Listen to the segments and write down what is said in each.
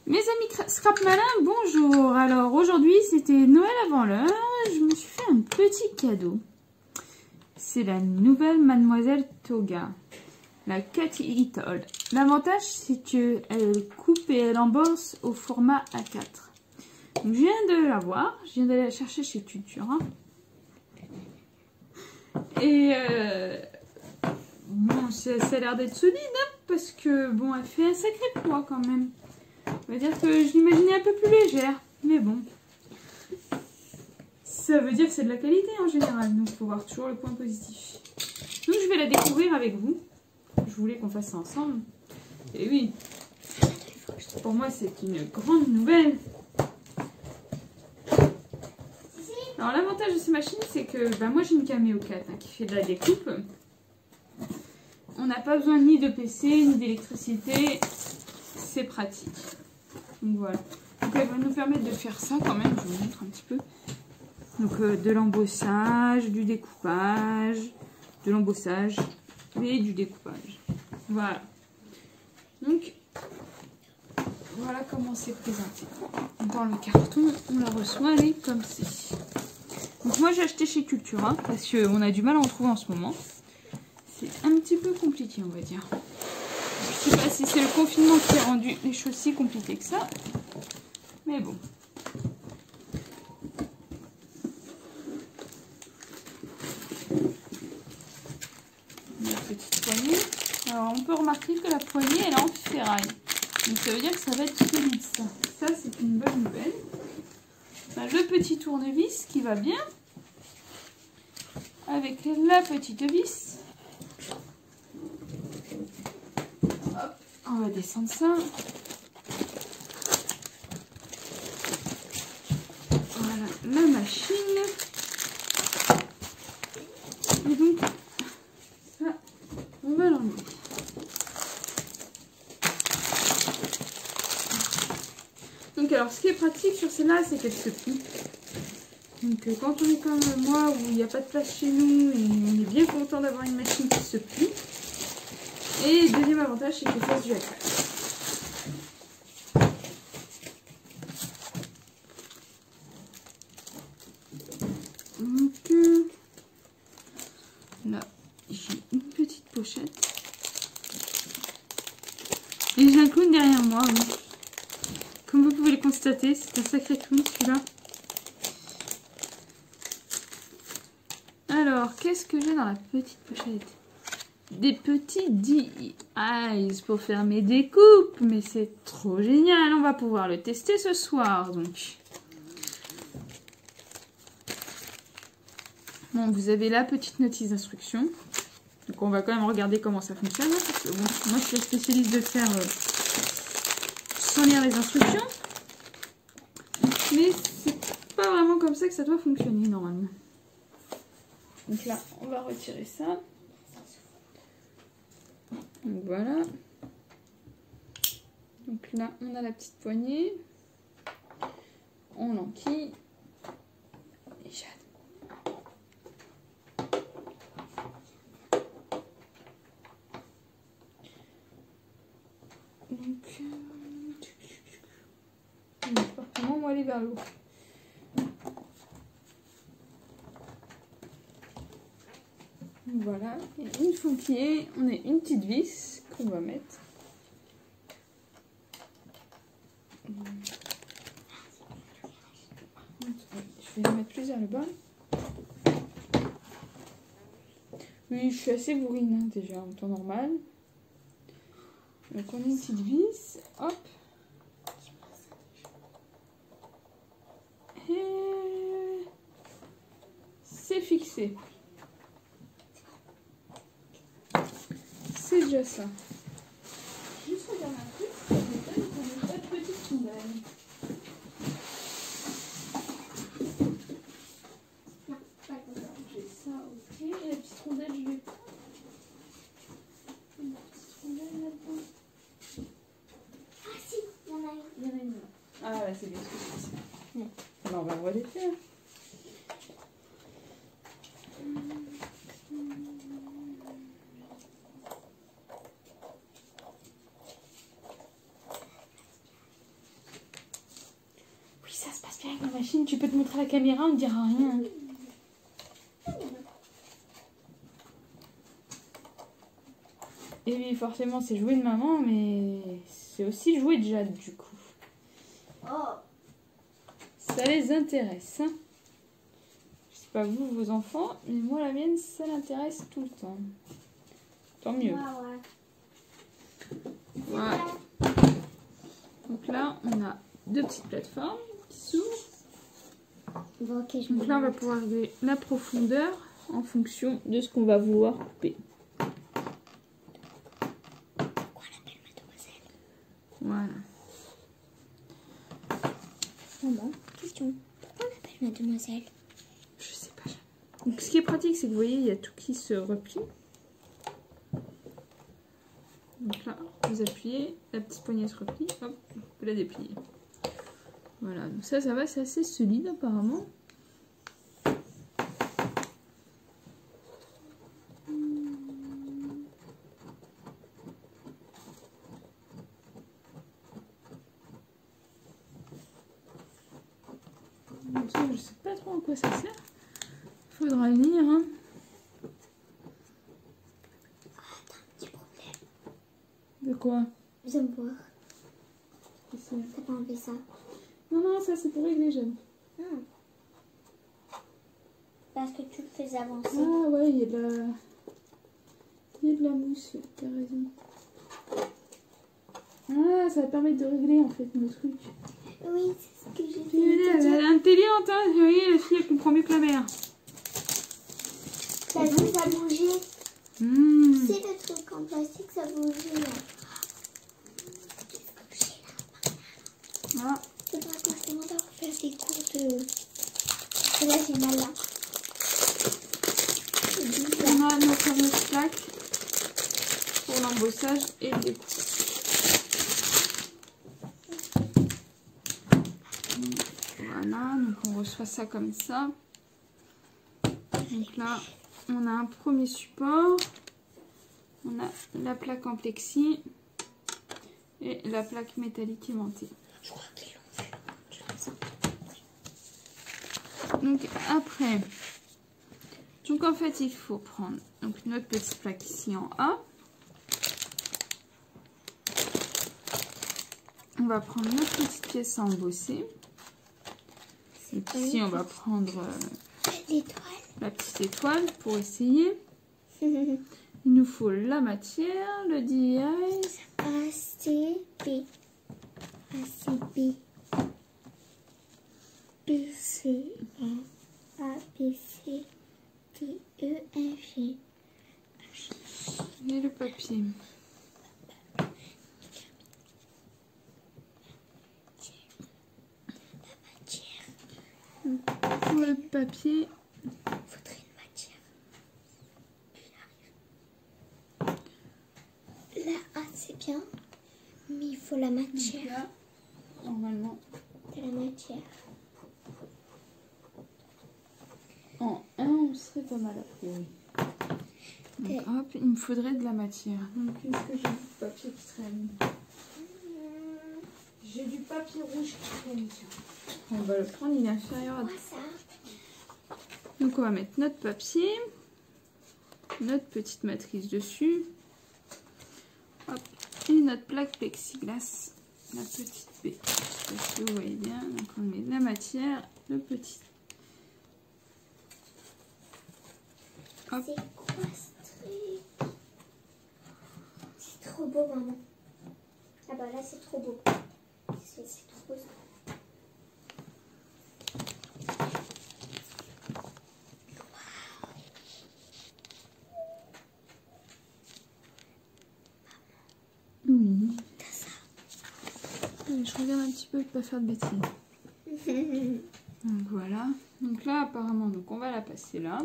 Mes amis Scrap Malin, bonjour. Alors aujourd'hui c'était Noël avant l'heure. Je me suis fait un petit cadeau. C'est la nouvelle Mademoiselle Toga, la Cathy Itoll. L'avantage c'est qu'elle coupe et elle embosse au format A4. Donc, je viens de la voir, je viens d'aller la chercher chez Cultura. Et bon, ça a l'air d'être solide, hein, parce que bon, elle fait un sacré poids quand même. On va dire que je l'imaginais un peu plus légère, mais bon. Ça veut dire que c'est de la qualité en général, donc il faut voir toujours le point positif. Donc je vais la découvrir avec vous. Je voulais qu'on fasse ça ensemble. Et oui, pour moi c'est une grande nouvelle. Alors l'avantage de ces machines, c'est que moi j'ai une Cameo 4 qui fait de la découpe. On n'a pas besoin ni de PC, ni d'électricité. C'est pratique. Donc voilà. Donc elle va nous permettre de faire ça quand même. Je vous montre un petit peu. Donc de l'embossage, du découpage, de l'embossage et du découpage. Voilà. Donc voilà comment c'est présenté. Dans le carton, on la reçoit, elle est comme ceci. Donc moi j'ai acheté chez Cultura parce qu'on a du mal à en trouver en ce moment. C'est un petit peu compliqué, on va dire. Je sais pas si c'est le confinement qui a rendu les choses si compliquées que ça. Mais bon. La petite poignée. Alors on peut remarquer que la poignée elle est en ferraille. Donc ça veut dire que ça va être solide ça. Ça c'est une bonne nouvelle. On a le petit tournevis qui va bien. Avec la petite vis. Hop, on va descendre ça. Voilà la machine. Et donc, ça, on va l'enlever. Donc alors, ce qui est pratique sur celle-là, c'est qu'elle se plie. Donc quand on est comme moi, où il n'y a pas de place chez nous, et on est bien content d'avoir une machine qui se plie. Et le deuxième avantage, c'est qu'elle fasse du A4. Donc là, j'ai une petite pochette. Et j'ai un clown derrière moi. Oui. Comme vous pouvez le constater, c'est un sacré clown celui-là. Alors, qu'est-ce que j'ai dans la petite pochette? Des petits DIYs pour faire mes découpes. Mais c'est trop génial. On va pouvoir le tester ce soir. Donc, bon, vous avez la petite notice d'instruction. Donc, on va quand même regarder comment ça fonctionne. Parce que, bon, moi, je suis spécialiste de faire sans lire les instructions. Mais c'est pas vraiment comme ça que ça doit fonctionner normalement. Donc là, on va retirer ça. Donc voilà. Donc là, on a la petite poignée. On l'enquille. Et j'aide. Donc, je sais pas comment on va aller vers le haut. Voilà, et une fois qu'il y est, on a une petite vis qu'on va mettre. Je vais en mettre plusieurs le bas. Oui, je suis assez bourrine hein, déjà en temps normal. Donc on a une petite vis, hop. Et c'est fixé. C'est déjà ça. Juste regarder un truc, ça m'étonne qu'on n'ait pas de petite rondelle. Non, pas comme ça. J'ai ça, ok. Et la petite rondelle, je vais pas. Une petite rondelle là-dedans. Ah si, il y en a une. Il y en a une là. Ah là, c'est bien ce que c'est. Bon, alors on va les faire. machine, tu peux te montrer à la caméra, on ne dira rien. Et oui, forcément, c'est jouet de maman, mais c'est aussi jouet de Jade, du coup. Oh. Ça les intéresse. Hein. Je sais pas vous, vos enfants, mais moi, la mienne, ça l'intéresse tout le temps. Tant mieux. Voilà. Donc là, on a deux petites plateformes qui s'ouvrent. Bon, okay, donc là, on va pouvoir régler la profondeur en fonction de ce qu'on va vouloir couper. Pourquoi on l'appelle mademoiselle? Voilà. Maman, question. Pourquoi on l'appelle mademoiselle? Je sais pas. Donc ce qui est pratique, c'est que vous voyez, il y a tout qui se replie. Donc là, vous appuyez, la petite poignée se replie, hop, vous pouvez la déplier. Voilà, donc ça va, c'est assez solide apparemment. Donc ça, je sais pas trop à quoi ça sert. Faudra le lire, hein. De quoi? Viens me voir. Qu'est-ce que c'est? T'as pas enlevé ça? Non, non, ça c'est pour régler, Jeanne. Parce que tu le fais avancer. Ah ouais, il y a de la mousse, t'as raison. Ah, ça va permettre de régler en fait nos trucs. Oui, c'est ce que j'ai fait. Elle est intelligente, hein. Vous voyez, la fille, elle comprend mieux que la mère. T'as vu, ça bougeait. C'est le truc en plastique, ça bougeait là. Qu'est-ce que j'ai là? Ah. Faudra que je demande à refaire des cours de... Parce que là, j'ai mal là. On a nos fameuses plaques pour l'embossage et le découpe. Voilà, donc on reçoit ça comme ça. Donc là, on a un premier support. On a la plaque en plexi et la plaque métallique aimantée. Je crois qu'ils l'ont fait. Donc après, donc en fait il faut prendre donc notre petite plaque ici en A. On va prendre notre petite pièce à embosser. Donc ici on va prendre la petite étoile pour essayer. Il nous faut la matière, le DI. ACB. ACB. BC. ABC. DEFG. Et le papier. Pour le papier, Il faudrait une matière. Là, A c'est bien, mais il faut la matière. là, normalement, De la matière. en 1, on serait pas mal a priori. Donc hop, il me faudrait de la matière. Donc est-ce que j'ai du papier qui traîne? J'ai du papier rouge qui traîne. On va le prendre, il est inférieur à... Quoi ça? Donc on va mettre notre papier, notre petite matrice dessus, hop, et notre plaque plexiglas, la petite B. Je sais pas si vous voyez bien. Donc on met la matière, le petit. Hop. C'est quoi ce truc? C'est trop beau, maman. Ah bah là c'est trop beau. C'est trop beau. Oui. Allez, je regarde un petit peu pour pas faire de bêtises. Donc voilà. Donc là apparemment, donc on va la passer là.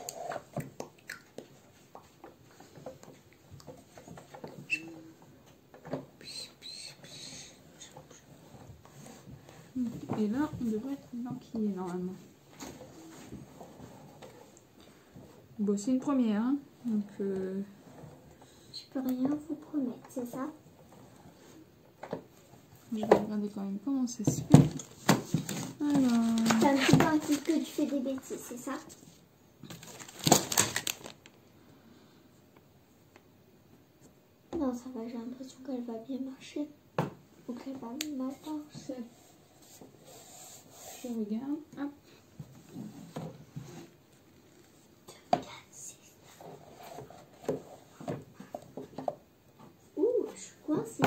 Et là, on devrait être blanquillé normalement. Bon, c'est une première, hein. Donc Je peux rien vous promettre, c'est ça? je vais regarder quand même comment ça se fait. Alors, dis que tu fais des bêtises, c'est ça? Non, ça va, j'ai l'impression qu'elle va bien marcher. Ou qu'elle va mal marcher. Je regarde. Hop. Ouh, je suis coincée.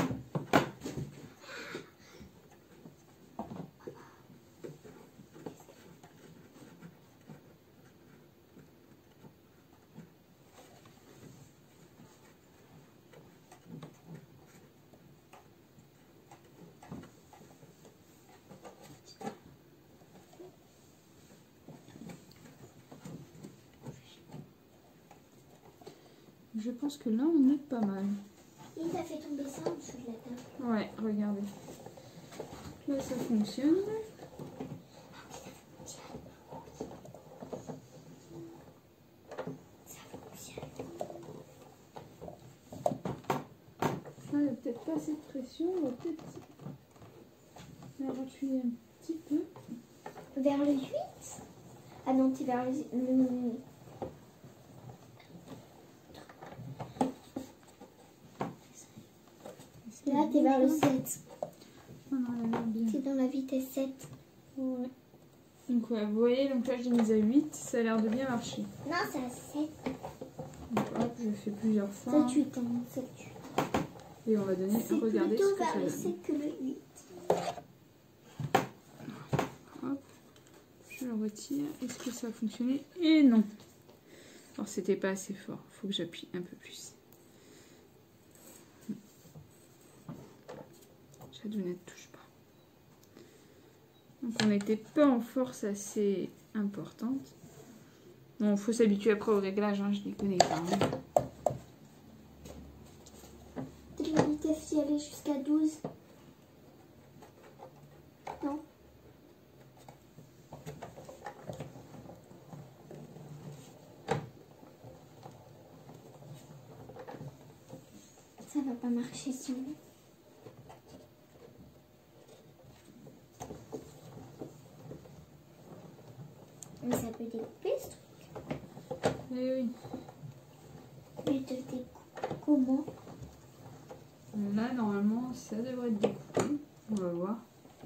Je pense que là, on est pas mal. Il t'a fait tomber ça en dessous de la table. Ouais, regardez. Là, ça fonctionne. Ça fonctionne. Il n'y a peut-être pas assez de pression. On va peut-être la appuyer un petit peu. Vers le 8? Ah non, t'es vers le... Là, t'es vers le 7. Oh non, elle a l'air bien. T'es dans la vitesse 7. Ouais. Donc, ouais, vous voyez, donc là, je l'ai mise à 8. Ça a l'air de bien marcher. Non, c'est à 7. Donc, hop, je fais plusieurs fois. 7, 8, hein, 7, 8. Et on va donner, C'est regardez ce plutôt que ça vers le donne. 7 que le 8. Hop, je le retire. Est-ce que ça a fonctionné? Et non. Alors, c'était pas assez fort. Il faut que j'appuie un peu plus. Shadow ne touche pas. Donc, on n'était pas en force assez importante. Bon, il faut s'habituer après au réglage, hein, je les connais pas. Hein. De la vitesse y aller jusqu'à 12. Non. Ça va pas marcher si on... Mais ça peut découper ce truc. Eh oui. Mais te découpe comment? Là, normalement, ça devrait être découpé. On va voir.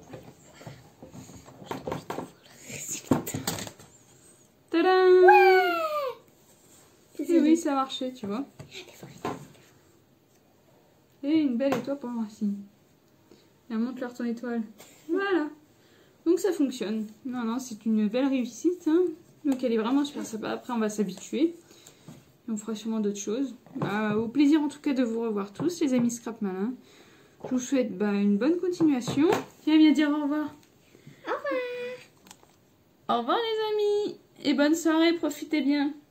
Tadam! Ouais! Et oui, ça marchait, tu vois. Et une belle étoile pour Marcy. Et montre-leur ton étoile. Voilà. Donc ça fonctionne. Non, non, c'est une belle réussite. Hein. Donc elle est vraiment super sympa. Après, on va s'habituer. Et on fera sûrement d'autres choses. Au plaisir en tout cas de vous revoir tous, les amis Scrap Malin. Je vous souhaite une bonne continuation. Viens dire au revoir. Au revoir. Au revoir les amis. Et bonne soirée, profitez bien.